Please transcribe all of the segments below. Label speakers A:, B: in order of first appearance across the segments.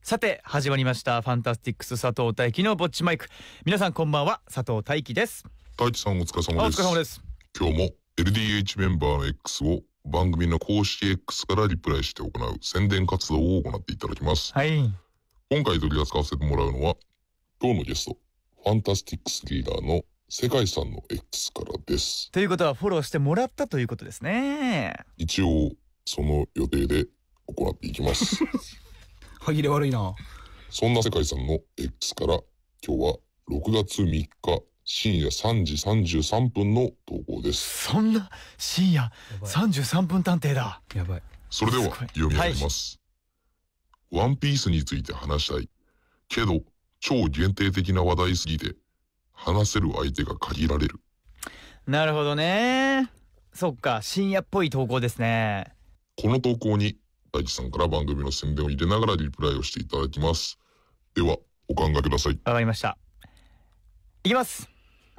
A: さて始まりましたファンタスティックス佐藤大樹のぼっちマイク。皆さんこんばんは、佐藤大樹です。
B: 大地さんお疲れ様です。
A: お疲れ様です。
B: 今日も LDH メンバーの X を番組の公式 X からリプライして行う宣伝活動を行っていただきます。
A: はい。
B: 今回取り扱わせてもらうのは今日のゲストファンタスティックスリーダーの世界さんの X からです。
A: ということはフォローしてもらったということですね。
B: 一応その予定で行っていきます
C: 歯切れ悪いな。
B: そんな世界さんの X から今日は6月3日深夜3時33分の投稿です。
A: そんな深夜33分探偵だ。
C: やばい。
B: それでは読み上げます。ワンピースについて話したいけど超限定的な話題すぎて話せる相手が限られる。
A: なるほどね。そっか、深夜っぽい投稿ですね。
B: この投稿に大地さんから番組の宣伝を入れながらリプライをしていただきます。ではお考えください。
A: わかりました。いきます。フ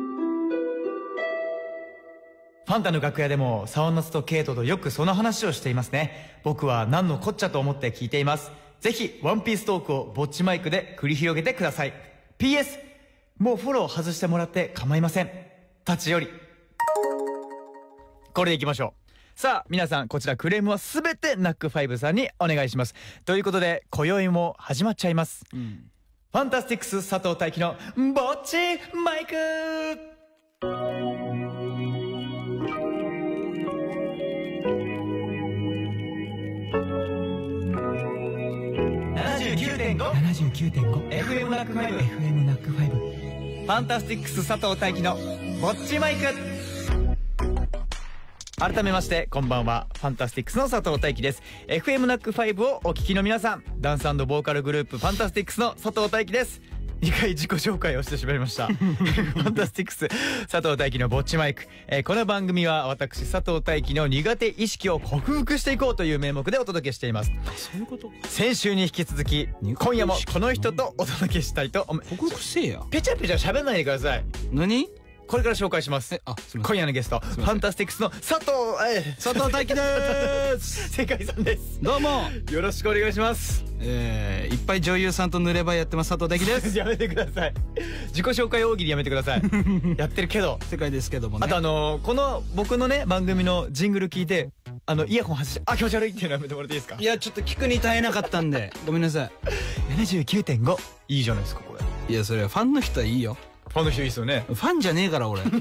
A: ァンタの楽屋でも沢夏とケイトとよくその話をしていますね。僕は何のこっちゃと思って聞いています。ぜひワンピーストークをぼっちマイクで繰り広げてください。 PS もうフォロー外してもらって構いません。タチより。これでいきましょう。さあ皆さん、こちらクレームはすべてナックファイブさんにお願いします。ということで今宵も始まっちゃいます、ファンタスティックス佐藤大樹のぼっちマイク。79.5 FM ナックファイブ、 FM ナックファイブ、ファンタスティックス佐藤大樹のぼっちマイク。改めましてこんばんは、ファンタスティックスの佐藤大樹です。 FM ナック5をお聞きの皆さん、ダンス&ボーカルグループファンタスティックスの佐藤大樹です。2回自己紹介をしてしまいましたファンタスティックス佐藤大樹のぼっちマイク、この番組は私佐藤大樹の苦手意識を克服していこうという名目でお届けしています。
C: そういうこと。
A: 先週に引き続き今夜もこの人とお届けしたいと思います。
C: 克服せえや。
A: ペチャペチャ喋んないでください。
C: 何？
A: これから紹介します。
C: すいません。
A: 今夜のゲストファンタスティックスの佐藤大樹です世界さんです。
C: どうも
A: よろしくお願いします。
C: いっぱい女優さんと濡れ場やってます佐藤大樹です
A: やめてください。自己紹介大喜利やめてくださいやってるけど
C: 世界ですけどもね。
A: あとこの僕のね番組のジングル聞いてイヤホン外して気持ち悪いっていうのやめてもらっていいですか。
C: いやちょっと聞くに耐えなかったんでごめんなさい。
A: 79.5 いいじゃないですかこれ。
C: いやそれファンの人はいいよ。
A: ファンの人いいですよね。
C: ファンじゃねえから俺申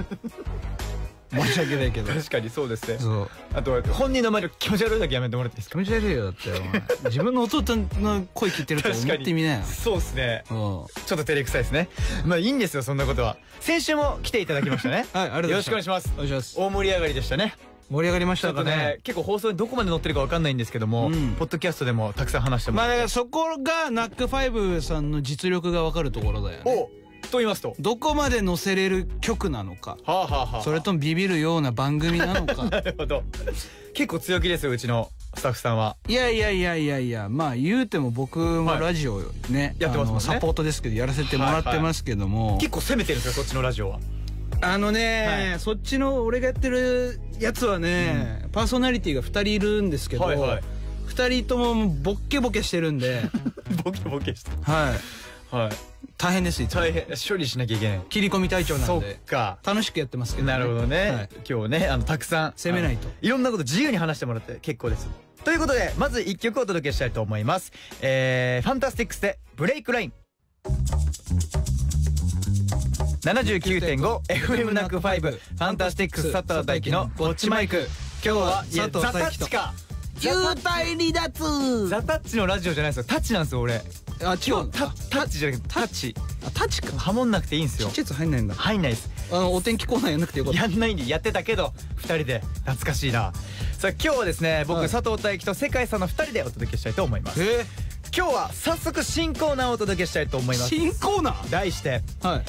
C: し訳ないけど。
A: 確かにそうですね。
C: そう。
A: あと本人の前で気持ち悪いだけやめてもらっていいですか。
C: 気持ち悪いよだってお前自分の弟の声聞いてると思ってみなよ。
A: そうですね。ち
C: うん。
A: ょっと照れくさいですね。まあいいんですよそんなことは。先週も来ていただきましたね
C: はい、ありがとうございます。
A: よろしくお願いします。
C: お願いします。
A: 大盛り上がりでしたね。
C: 盛り上がりまし
A: ちょっと
C: たかね。
A: ね結構放送にどこまで載ってるかわかんないんですけども、ポッドキャストでもたくさん話しても
C: まあ
A: らって。
C: だからそこがナックファイブさんの実力が分かるところだよね。
A: おと言いますと、
C: どこまで載せれる曲なのか、
A: はあはあはあ、
C: それともビビるような番組なのか
A: なるほど。結構強気ですようちのスタッフさんは。
C: いやいやいやいやいや、まあ言うても僕もラジオね、
A: やってますもんね。
C: サポートですけどやらせてもらってますけども、
A: 結構攻めてるんですよそっちのラジオは。
C: そっちの俺がやってるやつはね、パーソナリティが2人いるんですけど、2人ともボッケボケしてるんで
A: ボケボケして
C: はい大変ですよ。
A: 大変処理しなきゃいけない。
C: 切り込み隊長なん
A: そっ
C: で
A: か
C: 楽しくやってますけどね。
A: なるほどね、今日ねたくさん
C: 攻めないと
A: いろんなこと自由に話してもらって結構です。ということでまず1曲お届けしたいと思います。ファンタスティックスでブレイクライン。79.5 FM ナック5ファンタスティックス佐藤大樹のぼっちマイク。今日は
C: 佐藤大樹と幽体離脱。
A: ザタッチのラジオじゃないですよ。タッチなんですよ俺。
C: あ、違う。
A: タッチじゃなくてタッチ。
C: タッチか。
A: ハモんなくていいんですよ。
C: ちっちゃいやつ入んないんだ。
A: 入んないです。
C: お天気コーナーやんなくてよかった。
A: やんないんでやってたけど2人で懐かしいな。さあ今日はですね僕佐藤大樹と世界さんの2人でお届けしたいと思います。今日は早速新コーナーをお届けしたいと思います。
C: 新コーナー
A: 題して
C: はい。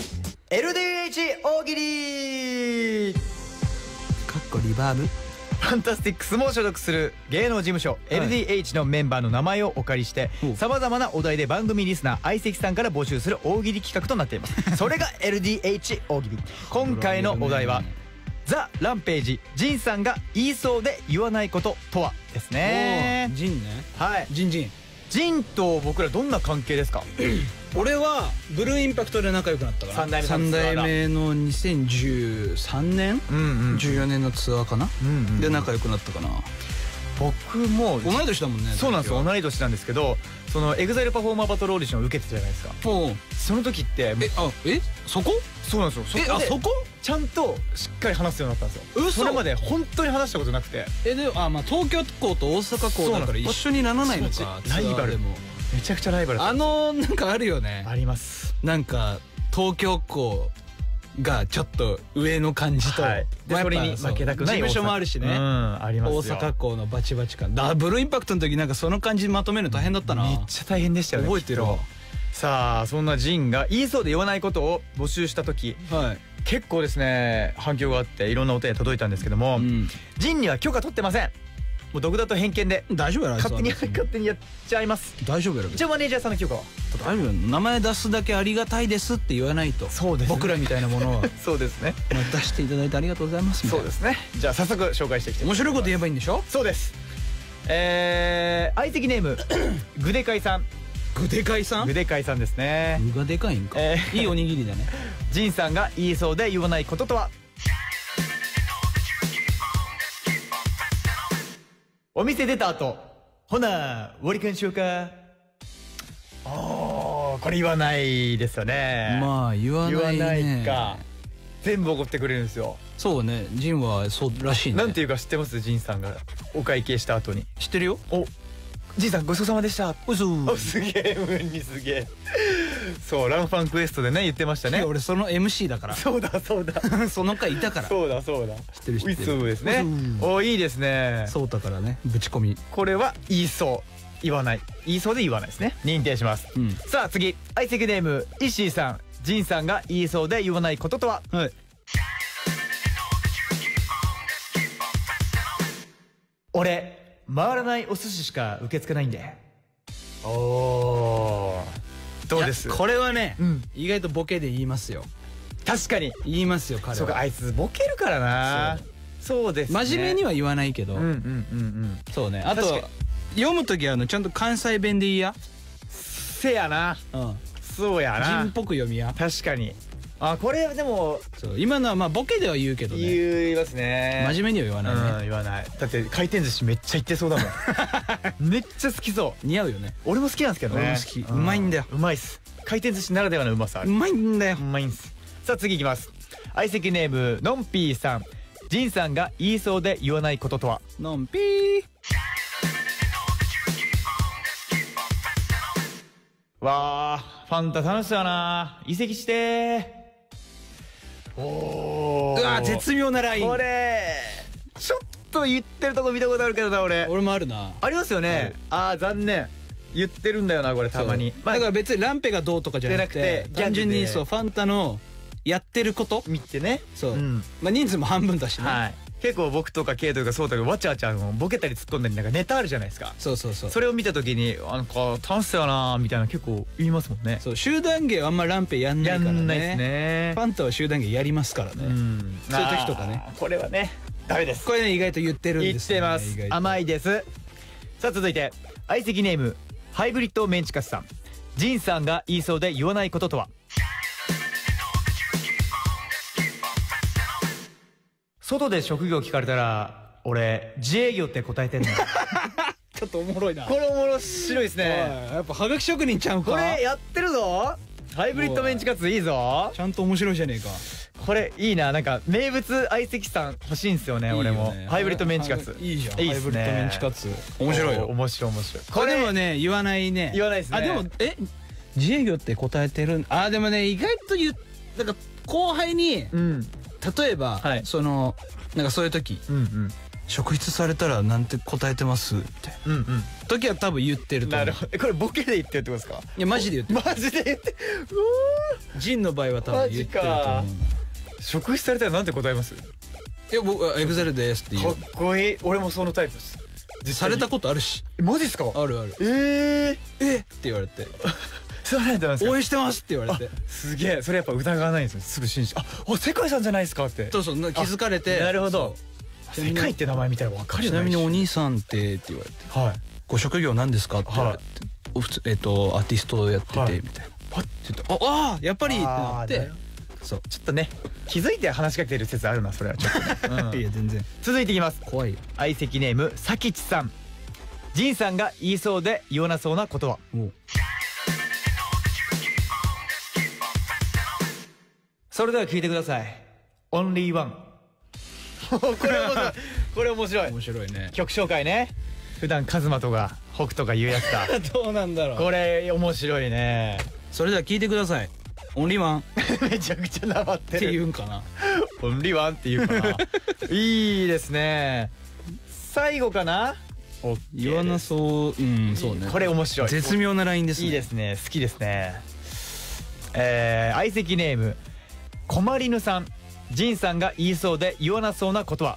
A: LDH 大喜利。
C: かっこリバーブ。
A: ファンタスティックスも所属する芸能事務所 LDH のメンバーの名前をお借りしてさまざまなお題で番組リスナー相席さんから募集する大喜利企画となっています。それが LDH 大喜利。今回のお題はザ・ランページジンさんが言いそうで言わないこととはですね。
C: ジンね。
A: はい。
C: ジンジン。
A: ジンと僕らどんな関係ですか？
C: 俺はブルーインパクトで仲良くなったから、3代目の2013年14年のツアーかなで仲良くなったかな。
A: 僕も
C: 同い年だもんね。
A: そうなんですよ、同い年なんですけど、そのEXILEパフォーマーバトルオーディションを受けてたじゃないですか。その時って
C: そこ？
A: そうなんですよ。そこちゃんとしっかり話すようになったんですよ。それまで本当に話したことなくて。
C: でまあ東京校と大阪校だから一緒にならないのか。
A: ライバルもめちゃくちゃライバル。
C: なんかあるよね。
A: あります。
C: なんか東京校がちょっと上の感じと、
A: それに負けたくない
C: 事務所もあるしね。
A: ありますよ。
C: 大阪校のバチバチ感。ブルーインパクトの時なんかその感じまとめるの大変だったな。
A: めっちゃ大変でしたよね。
C: 覚えてるわ。
A: さあそんなジンが言いそうで言わないことを募集した時、結構ですね反響があっていろんなお手届いたんですけども、ジンには許可取ってません。もう独断と偏見で
C: 大丈夫やろ、
A: 勝手にやっちゃいます。
C: 大丈夫やろ。
A: 一応マネージャーさんの許可は
C: 大丈夫。名前出すだけありがたいですって言わないと。そうです、僕らみたいなものは
A: そうですね。
C: 出していただいてありがとうございます。
A: そうですね。じゃあ早速紹介していきたい。面
C: 白いこと言えばいいんでしょ。
A: そうです。相席ネームグデカイさん。
C: グデカイさん。
A: グデカイさんですね。
C: 具がでかいんか。いいおにぎりだね。
A: ジンさんが言いそうで言わないこととは？お店出た後、ほな割り勘しようか。これ言わないですよね。
C: まあ言わない
A: か。全部怒ってくれるんですよ。
C: そうね、ジンはそうらしいね。
A: なんていうか知ってます？ジンさんがお会計した後に。
C: 知ってるよ。
A: ジンさんごちそうさまでした。すげえ無にすげえ。そうランファンクエストでね言ってましたね。
C: 俺その MC だから。そうだその回いたから。そうだ。知ってる。
A: そうですね。いいですね。
C: そうだからね、ぶち込み。
A: これは言いそう言わない、言いそうで言わないですね。認定します。さあ次、相席ネーム石井さん。ジンさんが言いそうで言わないこととは？俺回らないお寿司しか受け付けないんで。どうです？
C: これはね、意外とボケで言いますよ。
A: 確かに
C: 言いますよ彼は。
A: そうか、あいつボケるからな。そうですね。
C: 真面目には言わないけど。そうね。あと読む時はちゃんと関西弁でいいや。
A: せやな。そうやな。
C: 人っぽく読みや。
A: 確かに。これでも
C: 今のはまあボケでは言うけどね。
A: 言いますね。
C: 真面目には言わないね。
A: 言わない。だって回転寿司めっちゃ行ってそうだもん。めっちゃ好きそう。
C: 似合うよね。
A: 俺も好きなんですけどね。
C: 俺も好き。うまいんだよ。
A: うまいっす。回転寿司ならではのうまさある。
C: うまいんだよ。
A: うまいんす。さあ次いきます。相席ネームのんぴーさん。ジンさんが言いそうで言わないこととは？
C: のんぴー。
A: わあ、ファンタ楽しそうやな。移籍してー。
C: うわ、絶妙なライン。
A: これちょっと言ってるとこ見たことあるけどな。俺
C: もあるな。
A: ありますよね。残念。言ってるんだよなこれたまに。
C: だから別にランペがどうとかじゃなくて、単純にファンタのやってること
A: 見てね。
C: そう。人数も半分だしね。
A: 結構僕とかケイとかそうだけどわちゃわちゃボケたり突っ込んだりなんかネタあるじゃないですか。そう。それを見た時になんか楽しそうやなみたいな結構言いますもんね。そう、集団芸はあんまランペやんないからね。やんないですね。ファンタは集団芸やりますからね。そういう時とかね。これはねダメです。これね意外と言ってるんですよね。言ってます。甘いです。さあ続いて相席ネームハイブリッドメンチカツさん。ジンさんが言いそうで言わないこととは？外で職業聞かれたら俺自営業って答えてんの。ちょっとおもろいな。これおもろ白いですね。やっぱはがき職人ちゃうか。これやってるぞ。ハイブリッドメンチカツいいぞ。ちゃんと面白いじゃねえか。これいいな。なんか名物相席さん欲しいんすよね。俺もハイブリッドメンチカツいいじゃん。ハイブリッドメンチカツ面白いよ。面白い。これでもね言わないね。言わないですね。でも自営業って答えてる。でもね意外となんか後輩に例えばなんかそういう時職質されたらなんて答えてますって時は多分言ってると思う。なるほど。これボケで言ってるってことですか？いやマジで言ってる。マジで言って。ジンの場合は多分言ってると思う。職質されたらなんて答えます？いや僕EXILEですって言う。かっこいい。俺もそのタイプです。されたことあるし。マジっすか？あるある。って言われて応援してますって言われて。すげえ。それやっぱ疑わないんですよ。すぐ信じて世界さんじゃないですかって。そう気づかれて。なるほど。世界って名前見たら分かるよね。ちなみにお兄さんって言われてご職業なんですかって言われて
C: 普通アーティストをやっててみたいな、パッて言ってああやっぱりってなって、
A: そうちょっとね気づいて話しかけてる説あるなそれはちょっとね、
C: いや全然
A: 続いていきます。
C: 怖いよ。
A: 相席ネームさきちさん。仁さんが言いそうで言わなそうなことは。それでは聞いてください。オンリーワン。これ面白い。
C: 面白いね。
A: 曲紹介ね。普段カズマとか北斗が言うやつだ。
C: どうなんだろう。
A: これ面白いね。
C: それでは聞いてください。オンリーワン
A: めちゃくちゃなまってる
C: って言うんかな。
A: オンリーワンって言うかな。いいですね。最後かな。
C: 言わなそう。うんそうね。
A: これ面白い。
C: 絶妙なラインですね。
A: いいですね。好きですね。相席ネームこまりぬさん。仁さんが言いそうで言わなそうなことは。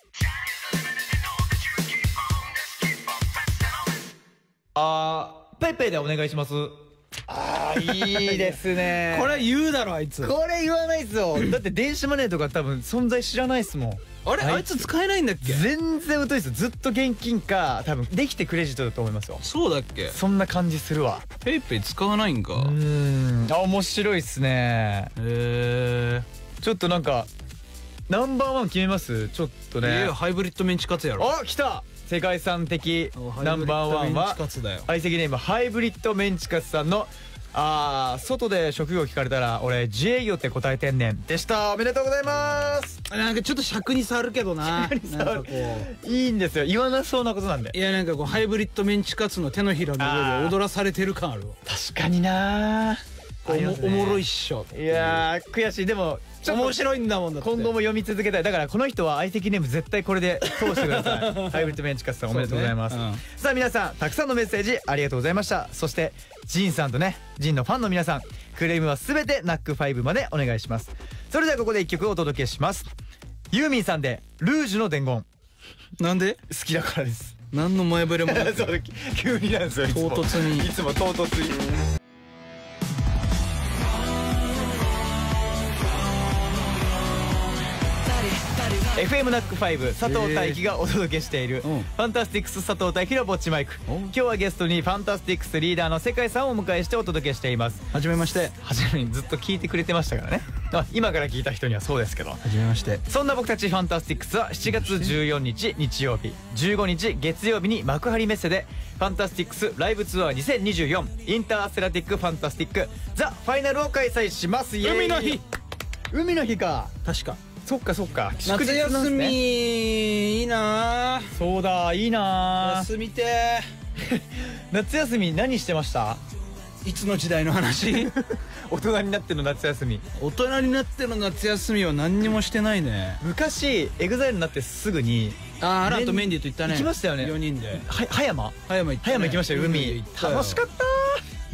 A: ペイペイでお願いします。いいですね。
C: これ言うだろあいつ。
A: これ言わないっすよ。だって電子マネーとか多分存在知らないっすもん。
C: あいつ使えないんだっけ。
A: 全然疎いっす。ずっと現金か多分できてクレジットだと思いますよ。
C: そうだっけ。
A: そんな感じするわ。
C: ペイペイ使わないんか。
A: 面白いっすね。ちょっとなんかナンバーワン決めます。ちょっとね。
C: ハイブリッドメンチカツやろ。
A: 来た。世界遺産的ナンバーワンは相席ネームハイブリッドメンチカツさんの外で職業聞かれたら俺自営業って答えてんねんでした。おめでとうございます。
C: なんかちょっと尺に触るけどな。
A: いいんですよ。言わなそうなことなんで。
C: いやなんかこうハイブリッドメンチカツの手のひらの上で踊らされてる感あるわ。
A: 確かにな。
C: おもろいっしょ。
A: いや悔しい。でも
C: 面白いんだもんだって。
A: 今後も読み続けたい。だからこの人は相席ネーム絶対これで通してください。ハイブリッドメンチカツさんおめでとうございます。さあ皆さんたくさんのメッセージありがとうございました。そしてジンさんとねジンのファンの皆さんクレームは全てナック5までお願いします。それではここで1曲お届けします。ユーミンさんでルージュの伝言。
C: なんで
A: 好きだからです。
C: 何の前触れもなく
A: 急になんですよ。
C: 唐突に
A: いつも唐突に。FM ナック5佐藤大輝がお届けしているファンタスティックス佐藤大輝のぼっちマイク。今日はゲストにファンタスティックスリーダーの世界さんをお迎えしてお届けしています。
C: はじめまして。
A: 初めにずっと聞いてくれてましたからね。今から聞いた人にはそうですけど。は
C: じめまして。
A: そんな僕たちファンタスティックスは7月14日日曜日15日月曜日に幕張メッセでファンタスティックスライブツアー2024インターステラティックファンタスティックザ・ファイナルを開催します。
C: 海の日。
A: 海の日か。
C: 確か。
A: そっかそっか。
C: 夏休みいいな。
A: そうだいいな。
C: 休みて。
A: 夏休み何してました？
C: いつの時代の話？
A: 大人になっての夏休み。
C: 大人になっての夏休みは何にもしてないね。
A: 昔エグザイルになってすぐに
C: アランとメンディーと行ったね。
A: 行きましたよね。
C: 4人で
A: 葉山行きましたよ。海楽しかった。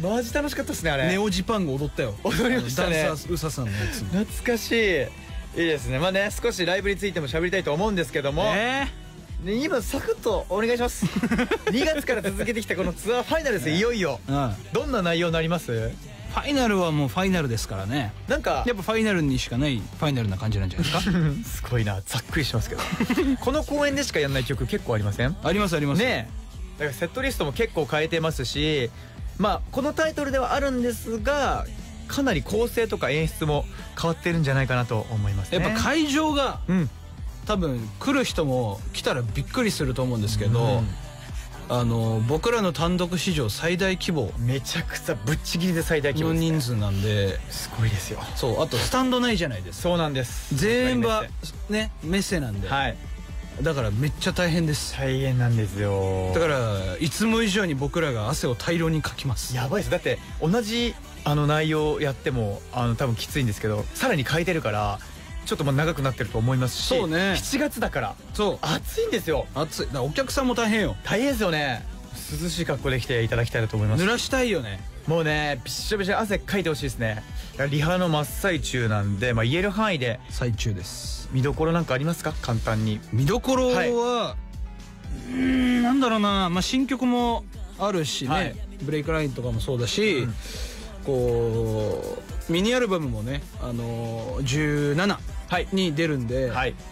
A: マジ楽しかったっすねあれ。
C: ネオジパンが踊ったよ。
A: 踊りましたね。
C: ダンサーウサさんのやつ。
A: 懐かしい。いいですね。まあね少しライブについても喋りたいと思うんですけども、今サクッとお願いします。2月から続けてきたこのツアーファイナルです。いよいよどんな内容になります？フ
C: ァイナルはもうファイナルですからね。
A: なんか
C: やっぱファイナルにしかないファイナルな感じなんじゃないですか。
A: すごいな。ざっくりしてますけど。この公演でしかやんない曲結構ありません？
C: ありますあります
A: ね。だからセットリストも結構変えてますし、まあこのタイトルではあるんですがかなり構成とか演出も変わってるんじゃないかなと思いますね。
C: やっぱ会場が多分来る人も来たらびっくりすると思うんですけど、僕らの単独史上最大規模、
A: めちゃくちゃぶっちぎりで最大規模
C: の人数なんで、
A: すごいですよ。
C: そう、あとスタンドないじゃないですか。
A: そうなんです。
C: 全部ねメッセなんで、だからめっちゃ大変です。
A: 大変なんですよ。
C: だからいつも以上に僕らが汗を大量にかきます。
A: やばいです。だって同じ内容やっても多分きついんですけど、さらに変えてるからちょっと長くなってると思いますし、
C: そうね、
A: 7月だから
C: そう
A: 暑いんですよ。
C: 暑い。だからお客さんも大変よ。
A: 大変ですよね。涼しい格好で来ていただきたいなと思います。
C: 濡らしたいよね。
A: もうねびっしょびしょ汗かいてほしいですね。リハの真っ最中なんで、言える範囲で
C: 最中です。
A: 見どころなんかありますか？簡単に。
C: 見どころは、なんだろうな、新曲もあるしね、ブレイクラインとかもそうだし、こうミニアルバムもね17に出るんで、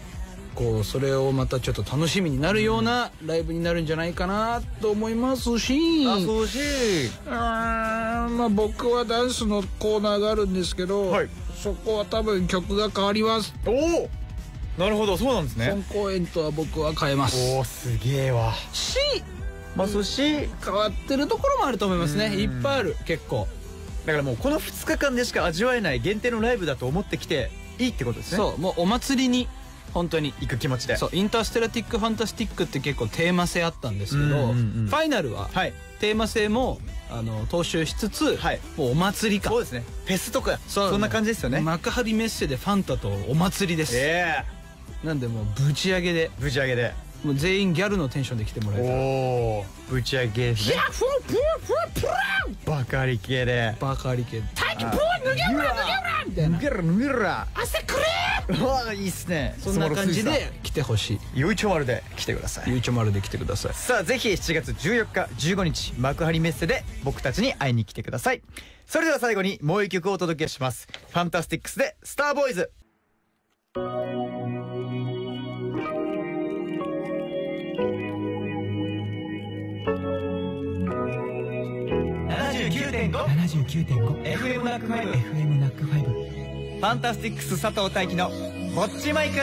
C: 構それをまたちょっと楽しみになるようなライブになるんじゃないかなと思いますし、
A: そうし
C: まあ僕はダンスのコーナーがあるんですけど、
A: はい、
C: そこは多分曲が変わります。
A: おお、なるほど、そうなんですね。
C: 本公演とは僕は変えます。
A: おお、すげえわ。まあそし
C: 変わってるところもあると思いますね。いっぱいある、結構。
A: だからもうこの2日間でしか味わえない限定のライブだと思ってきていいってことですね。
C: そう、もうお祭りに本当に
A: 行く気持ちで。
C: そう、インターステラティック・ファンタスティックって結構テーマ性あったんですけど、ファイナルはテーマ性も踏襲しつつ、もうお祭り感。
A: そうですね、フェスとかそんな感じですよね。
C: 幕張メッセでファンタとお祭りです。なんでもうぶち上げでもう全員ギャルのテンションで来てもらえたら、
A: おお、ぶち上げですね。バカリ系で
C: バカリ系大気プー脱げろみたいな、
A: 脱げろ
C: 汗くれ
A: うわ、いいっすね。
C: そんな感じで来てほしい。
A: ゆいちょ丸で来てください。
C: ゆいちょ丸で来てください。
A: さあぜひ7月14日15日幕張メッセで僕たちに会いに来てください。それでは最後にもう一曲お届けします。ファンタスティックスでスターボーイズ。79.5 FM ナックファイブ、 FM ナックファイブ。ファンタスティックス佐藤大樹のぼっちマイク。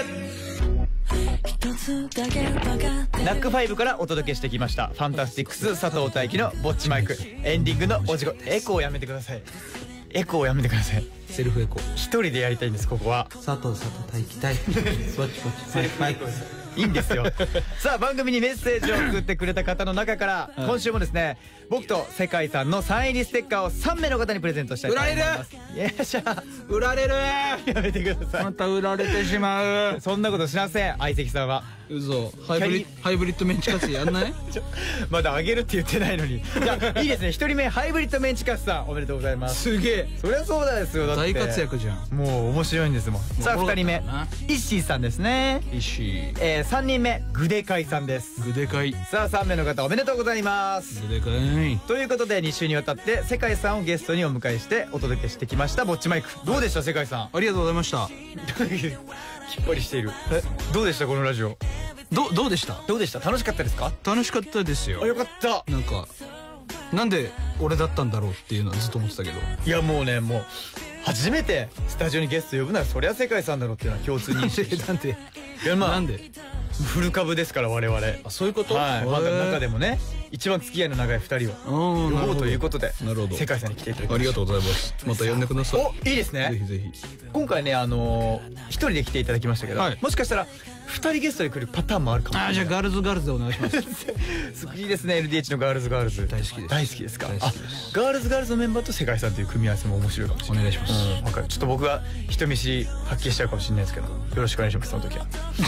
A: ナックファイブからお届けしてきましたファンタスティックス佐藤大樹のぼっちマイク。エンディングのお時間。エコーやめてください。エコーやめてください。
C: セルフエコー
A: 一人でやりたいんです。ここは
C: 佐藤大樹大ぼっちぼっち
A: セルフエコーです。いいんですよ。さあ番組にメッセージを送ってくれた方の中から今週もですね、僕と世界さんのサイン入りステッカーを3名の方にプレゼントしたいと思います。よっしゃ、
C: 売られる。
A: やめてください。
C: また売られてしまう。
A: そんなことしません、相席さんは。
C: 嘘。ハイブリッドメンチカツやんない？
A: まだあげるって言ってないのに。じゃあいいですね、1人目ハイブリッドメンチカツさんおめでとうございます。
C: すげえ。
A: そりゃそうですよ、だって
C: 大活躍じゃん。
A: もう面白いんですもん。さあ2人目イッシーさんですね。
C: イッシー。
A: 3人目グデカイさんです。
C: グデカイ。
A: さあ3名の方おめでとうございます。
C: グデカイ
A: ということで2週にわたって世界さんをゲストにお迎えしてお届けしてきましたぼっちマイク。どうでした世界さん。
C: ありがとうございました。
A: きっぱりしている。どうでしたこのラジオ。
C: どうでした？
A: どうでした？楽しかったですか？
C: 楽しかったですよ。
A: あ、よかった。
C: なんかなんで俺だったんだろうっていうのはずっと思ってたけど、
A: いやもうね、もう初めてスタジオにゲスト呼ぶならそりゃ世界さんだろうっていうのは共通認識。
C: なんで
A: いや、まあ
C: なんで
A: フル株ですから我々。
C: あ、そういうこと？
A: はい、まだ中でもね一番付き合いの長い2人を呼ぼうということで、
C: なるほど、
A: 世界さんに来ていただきました。
C: ありがとうございます。また呼んでください。
A: お、いいですね。
C: ぜひぜひ。
A: 今回ね一人で来ていただきましたけど、もしかしたら2人ゲストで来るパターンもあるかもしれない。
C: じゃあガールズでお願いします。
A: いいですね。 LDH のガールズ大好きです。大好きですか？あ、ガールズのメンバーと世界さんという組み合わせも面白いかもしれない。
C: お願いします。
A: 分かる。ちょっと僕が人見知り発揮しちゃうかもしれないですけど、よろしくお願いします。その時は。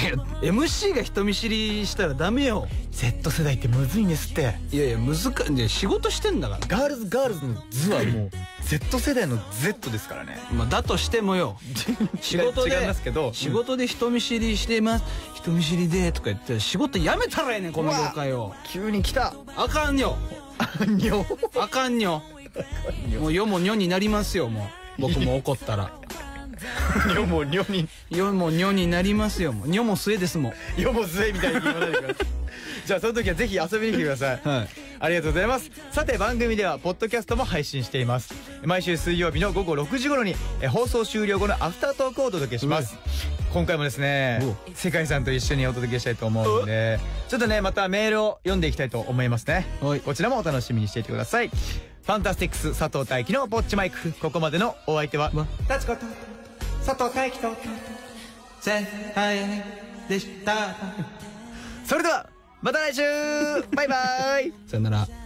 C: MC が人見知りしたらダメよ。
A: Z 世代ってむずいんですって。
C: いやいや、難しい。仕事してんだから。
A: ガールズの図はもう Z 世代の Z ですからね。
C: まあだとしてもよ、仕事で
A: 違いますけど、
C: 仕事で人見知りしてます、人見知りでとか言って仕事辞めたらええねん、この業界を。
A: 急に来た。
C: あかんよ。あかんよ。もう世も女になりますよ。もう僕も怒ったら
A: 世も
C: 女になりますよ。もう女も末ですもん。
A: 世も末みたいに言わないでください。じゃあその時はぜひ遊びに来てください。
C: はい、
A: ありがとうございます。さて番組ではポッドキャストも配信しています。毎週水曜日の午後6時頃に放送終了後のアフタートークをお届けします。今回もですね、世界さんと一緒にお届けしたいと思うので、ちょっとねまたメールを読んでいきたいと思いますね。こちらもお楽しみにしていてください。ファンタスティックス佐藤大樹のぼっちマイク。ここまでのお相手は立子と佐藤大樹と
C: 世界でした。
A: それではまた来週。バイバイ。
C: さよなら。